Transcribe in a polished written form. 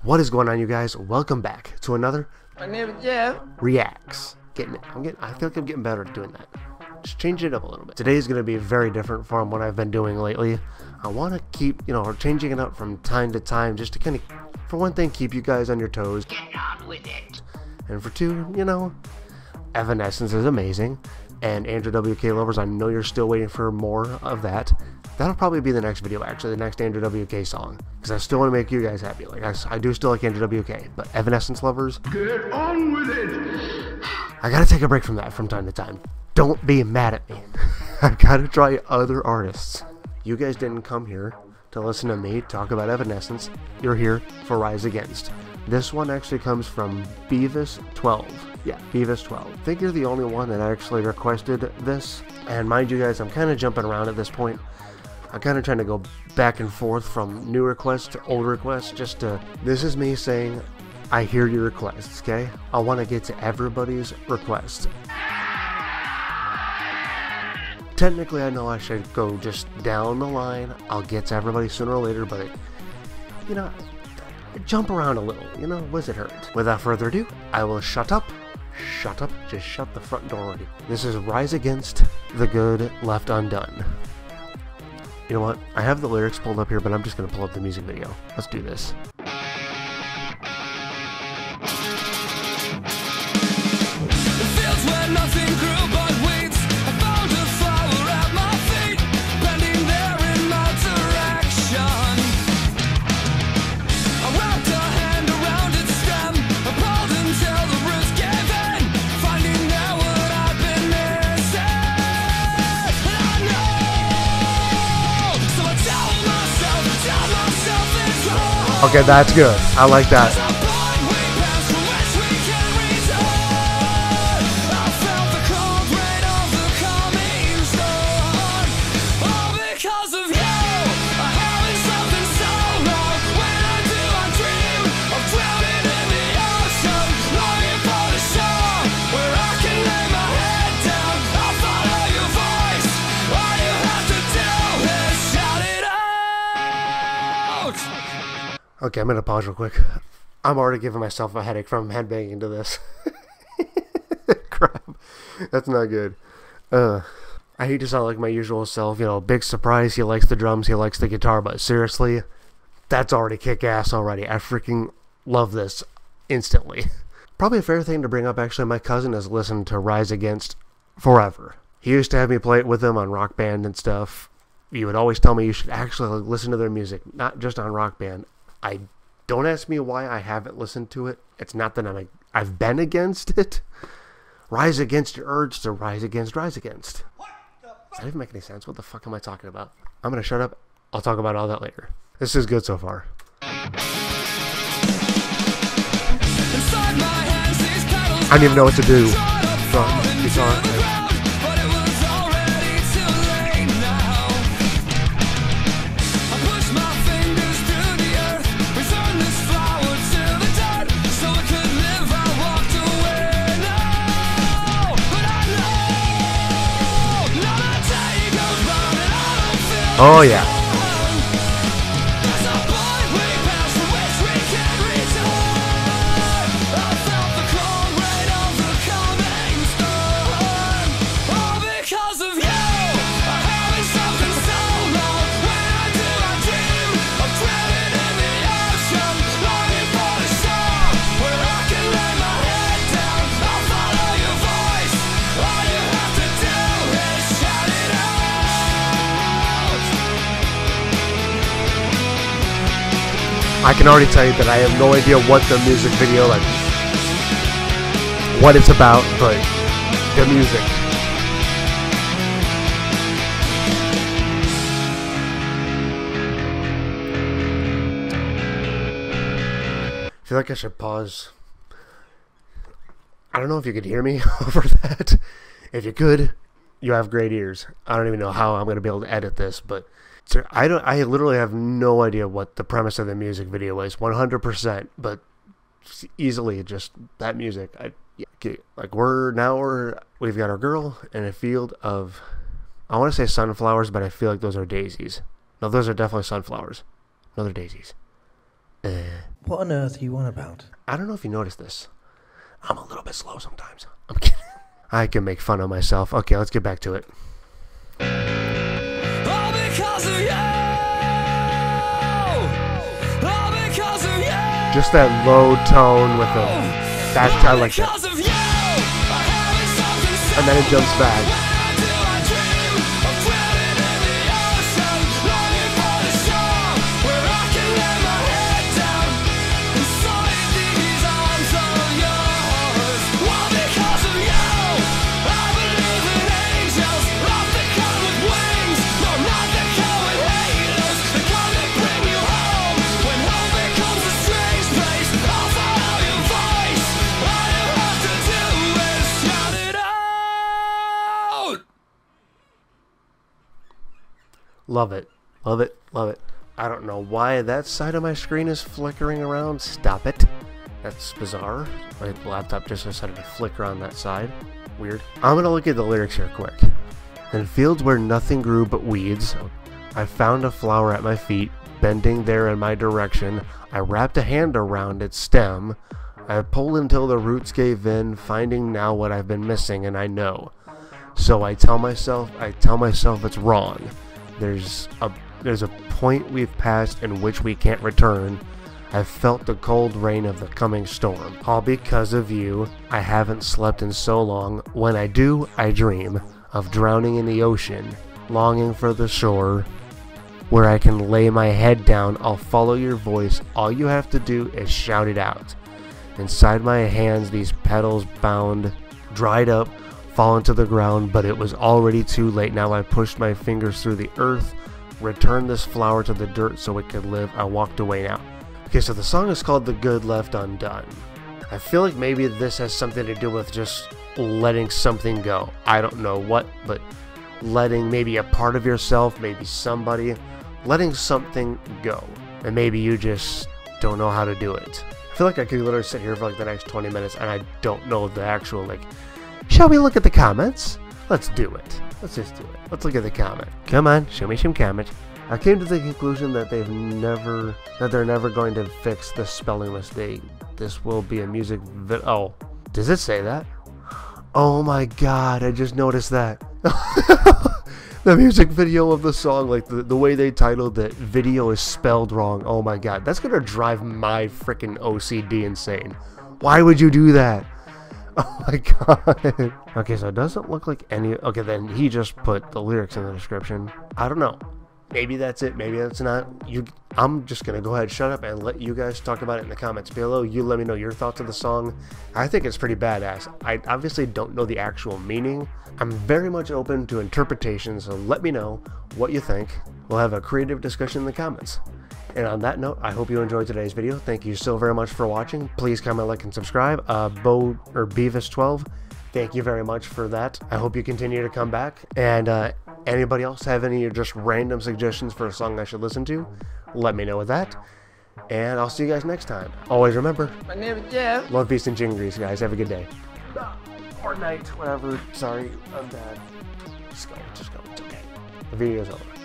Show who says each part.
Speaker 1: What is going on, you guys? Welcome back to another
Speaker 2: My name is Jeff.
Speaker 1: Reacts. I feel like I'm getting better at doing that. Just change it up a little bit. Today's going to be very different from what I've been doing lately. I want to keep, changing it up from time to time just to kind of, for one thing, keep you guys on your toes.
Speaker 2: Get on with it.
Speaker 1: And for two, Evanescence is amazing. And Andrew WK lovers, I know you're still waiting for more of that. That'll probably be the next video, actually, the next Andrew WK song. Because I still want to make you guys happy. Like, I do still like Andrew WK. But Evanescence lovers,
Speaker 3: Get on with it!
Speaker 1: I gotta take a break from that from time to time. Don't be mad at me. I've gotta try other artists. You guys didn't come here to listen to me talk about Evanescence. You're here for Rise Against. This one actually comes from Beavis12. Yeah, Beavis12. I think you're the only one that actually requested this. And mind you guys, I'm kind of jumping around at this point. I'm kind of trying to go back and forth from new requests to old requests just to... This is me saying, I hear your requests, okay? I want to get to everybody's requests. Technically, I know I should go just down the line. I'll get to everybody sooner or later, but, jump around a little, what does it hurt? Without further ado, I will shut up, just shut the front door already. This is Rise Against the Good Left Undone. You know what? I have the lyrics pulled up here, but I'm just going to pull up the music video. Let's do this. Okay, that's good. I like that. Okay, I'm gonna pause real quick. I'm already giving myself a headache from headbanging to this. Crap. That's not good. I hate to sound like my usual self, big surprise, he likes the drums, he likes the guitar, but seriously, that's already kick-ass already. I freaking love this instantly. Probably a fair thing to bring up, actually, my cousin has listened to Rise Against forever. He used to have me play it with him on Rock Band and stuff. He would always tell me you should actually listen to their music, not just on Rock Band. Don't ask me why I haven't listened to it. It's not that I've been against it. Rise against your urge to rise against, rise against. Does that even make any sense? What the fuck am I talking about? I'm gonna shut up. I'll talk about all that later. This is good so far. I don't even know what to do from guitar. Oh yeah. I can already tell you that I have no idea what the music video, what it's about, but the music. I feel like I should pause. I don't know if you could hear me over that. If you could, you have great ears. I don't even know how I'm going to be able to edit this, but I literally have no idea what the premise of the music video is, 100%, but easily just that music. We've got our girl in a field of, I want to say sunflowers, but I feel like those are daisies. No, those are definitely sunflowers. No, they're daisies.
Speaker 4: What on earth are you on about?
Speaker 1: I don't know if you noticed this. I'm a little bit slow sometimes. I'm kidding. I can make fun of myself. Okay, let's get back to it.
Speaker 5: All because of you. All because of you.
Speaker 1: Just that low tone with the... I like that.
Speaker 5: Because of you. I haven't something so
Speaker 1: And then it jumps back.
Speaker 5: Where do I dream of drowning in the ocean, longing for the shore where I can lay my head down inside these arms of yours. All because of you. I believe in angels, not that come with wings, no, not that come with haters, the kind that bring you home when home becomes a strange place. I'll follow your voice. All you have to do is shout it out.
Speaker 1: Love it. Love it. Love it. I don't know why that side of my screen is flickering around. Stop it. That's bizarre. My laptop just decided to flicker on that side. Weird. I'm gonna look at the lyrics here quick. In fields where nothing grew but weeds, I found a flower at my feet, bending there in my direction. I wrapped a hand around its stem. I pulled until the roots gave in, finding now what I've been missing, and I know. So I tell myself it's wrong. There's a point we've passed in which we can't return. I've felt the cold rain of the coming storm. All because of you. I haven't slept in so long. When I do, I dream of drowning in the ocean, longing for the shore where I can lay my head down. I'll follow your voice. All you have to do is shout it out. Inside my hands, these petals bound, dried up, fallen to the ground, but it was already too late. Now I pushed my fingers through the earth, returned this flower to the dirt so it could live. I walked away now. Okay, so the song is called The Good Left Undone. I feel like maybe this has something to do with just letting something go. I don't know what, but letting maybe a part of yourself, maybe somebody, letting something go. And maybe you just don't know how to do it. I feel like I could literally sit here for like the next 20 minutes and I don't know the actual, like, shall we look at the comments? Let's do it. Let's just do it. Let's look at the comment. Come on, show me some comments. I came to the conclusion that they're never going to fix the spelling mistake. This will be a music oh, does it say that? Oh my god, I just noticed that. The music video of the song, like the way they titled it, video is spelled wrong. Oh my god, that's gonna drive my freaking OCD insane. Why would you do that? Oh my god. Okay, so it doesn't look like any... Okay, then he just put the lyrics in the description. I don't know. Maybe that's it. Maybe that's not. I'm just going to go ahead, shut up, and let you guys talk about it in the comments below. You let me know your thoughts of the song. I think it's pretty badass. I obviously don't know the actual meaning. I'm very much open to interpretation, so let me know what you think. We'll have a creative discussion in the comments. And on that note, I hope you enjoyed today's video. Thank you so very much for watching. Please comment, like, and subscribe. Beavis12, thank you very much for that. I hope you continue to come back. And anybody else have any just random suggestions for a song I should listen to? Let me know with that. And I'll see you guys next time. Always remember,
Speaker 2: My name is Jeff.
Speaker 1: love, peace, and chicken grease, guys. Have a good day. Or night, whatever. Sorry, I'm bad. Just go. It's okay. The video's over.